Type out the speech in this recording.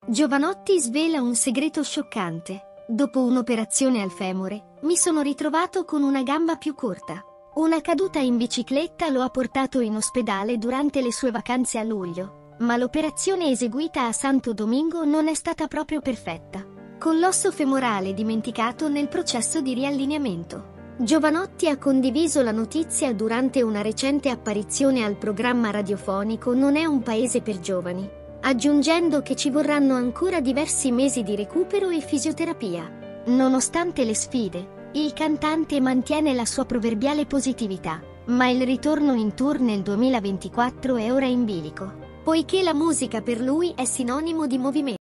Giovanotti svela un segreto scioccante. Dopo un'operazione al femore, mi sono ritrovato con una gamba più corta. Una caduta in bicicletta lo ha portato in ospedale durante le sue vacanze a luglio, ma l'operazione eseguita a Santo Domingo non è stata proprio perfetta, con l'osso femorale dimenticato nel processo di riallineamento. Giovanotti ha condiviso la notizia durante una recente apparizione al programma radiofonico Non è un paese per giovani, aggiungendo che ci vorranno ancora diversi mesi di recupero e fisioterapia. Nonostante le sfide, il cantante mantiene la sua proverbiale positività, ma il ritorno in tour nel 2024 è ora in bilico, poiché la musica per lui è sinonimo di movimento.